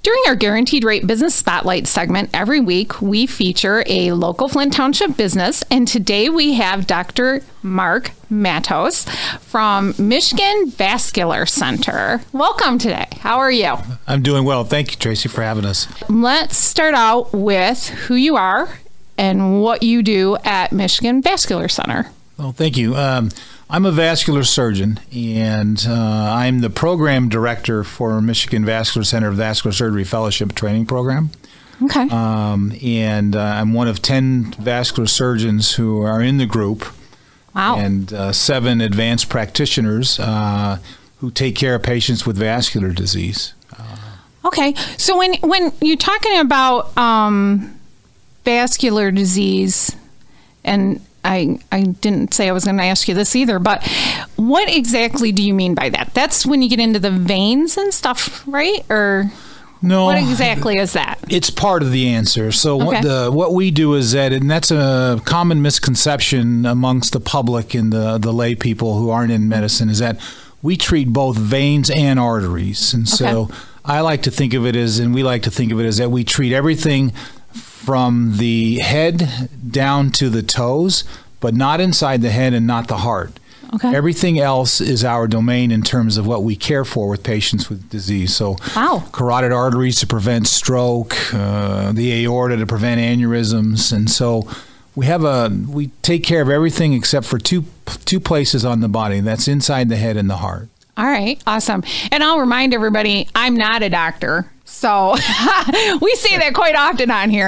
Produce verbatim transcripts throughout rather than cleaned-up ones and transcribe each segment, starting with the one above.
During our Guaranteed Rate Business Spotlight segment every week, we feature a local Flint Township business, and today we have Doctor Mark Matos from Michigan Vascular Center. Welcome today. How are you? I'm doing well. Thank you, Tracy, for having us. Let's start out with who you are and what you do at Michigan Vascular Center. Well, thank you. Um, I'm a vascular surgeon, and uh, I'm the program director for Michigan Vascular Center Vascular Surgery Fellowship Training Program. Okay. Um, and uh, I'm one of ten vascular surgeons who are in the group. Wow. And uh, seven advanced practitioners uh, who take care of patients with vascular disease. Uh, okay. So when, when you're talking about um, vascular disease, and I, I didn't say I was going to ask you this either, but what exactly do you mean by that? That's when you get into the veins and stuff, right? Or no, what exactly is that? It's part of the answer. So Okay. what the what we do is that, and that's a common misconception amongst the public and the, the lay people who aren't in medicine, is that we treat both veins and arteries. And so Okay. I like to think of it as, and we like to think of it as, that we treat everything from the head down to the toes, but not inside the head and not the heart. Okay. Everything else is our domain in terms of what we care for with patients with disease. So Wow. carotid arteries to prevent stroke, uh, the aorta to prevent aneurysms. And so we have a, we take care of everything except for two, two places on the body. That's inside the head and the heart. All right. Awesome. And I'll remind everybody, I'm not a doctor. So we say that quite often on here.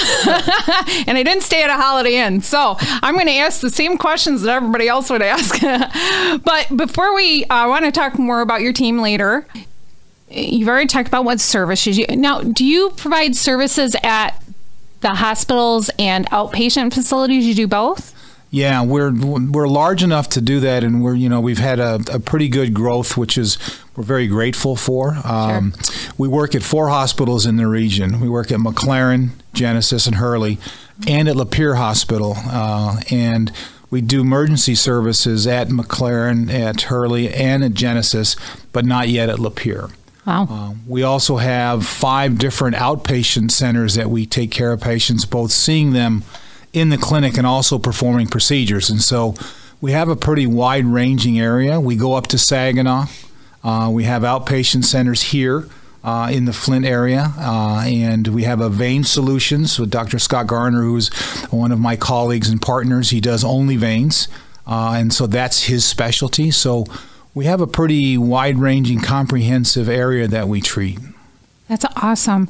And I didn't stay at a Holiday Inn. So I'm going to ask the same questions that everybody else would ask. But before we uh, want to talk more about your team later, you've already talked about what services you... Now, do you provide services at the hospitals and outpatient facilities? You do both? Yeah, we're we're large enough to do that, and we're you know we've had a, a pretty good growth, which is we're very grateful for. Um, Sure. We work at four hospitals in the region. We work at McLaren, Genesis, and Hurley, and at Lapeer Hospital, uh, and we do emergency services at McLaren, at Hurley, and at Genesis, but not yet at Lapeer. Wow. Uh, we also have five different outpatient centers that we take care of patients, both seeing them in the clinic and also performing procedures. And so we have a pretty wide-ranging area. We go up to Saginaw. Uh, we have outpatient centers here uh, in the Flint area. Uh, and we have a vein solutions with Doctor Scott Garner, who's one of my colleagues and partners. He does only veins. Uh, and so that's his specialty. So we have a pretty wide-ranging, comprehensive area that we treat. That's awesome.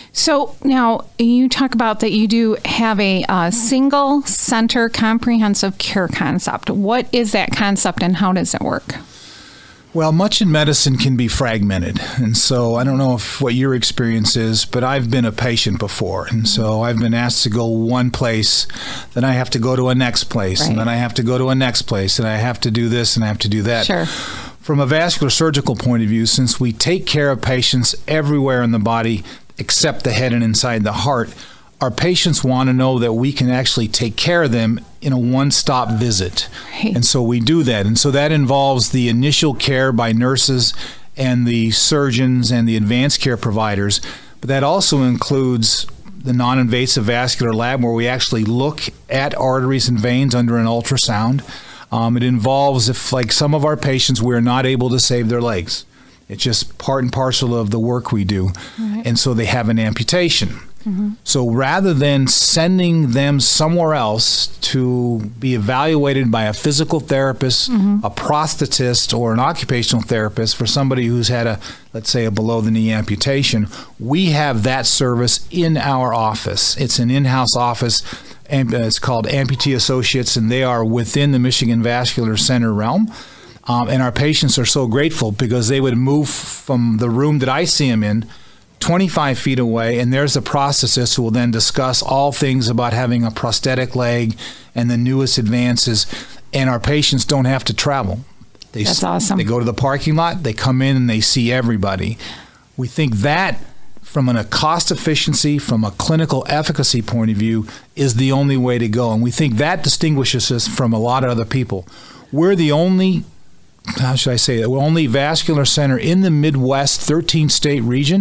So now you talk about that you do have a uh, single center comprehensive care concept. What is that concept and how does it work? Well, much in medicine can be fragmented. And so I don't know if what your experience is, but I've been a patient before. And so I've been asked to go one place, then I have to go to a next place, Right. and then I have to go to a next place, and I have to do this and I have to do that. Sure. From a vascular surgical point of view, since we take care of patients everywhere in the body except the head and inside the heart, our patients want to know that we can actually take care of them in a one-stop visit. Right. And so we do that. And so that involves the initial care by nurses and the surgeons and the advanced care providers. But that also includes the non-invasive vascular lab, where we actually look at arteries and veins under an ultrasound. Um, it involves, if like some of our patients, we're not able to save their legs. It's just part and parcel of the work we do. Right. And so they have an amputation. Mm-hmm. So rather than sending them somewhere else to be evaluated by a physical therapist, Mm-hmm. a prosthetist, or an occupational therapist for somebody who's had a, let's say, a below-the-knee amputation, we have that service in our office. It's an in-house office, and it's called Amputee Associates, and they are within the Michigan Vascular Center realm. Um, and our patients are so grateful because they would move from the room that I see them in twenty-five feet away, and there's a prosthetist who will then discuss all things about having a prosthetic leg and the newest advances, and our patients don't have to travel. They, That's awesome. They go to the parking lot, they come in, and they see everybody. We think that, from a cost efficiency, from a clinical efficacy point of view, is the only way to go. And we think that distinguishes us from a lot of other people. We're the only, how should I say that, we're only vascular center in the Midwest thirteen state region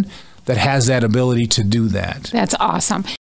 that has that ability to do that. That's awesome.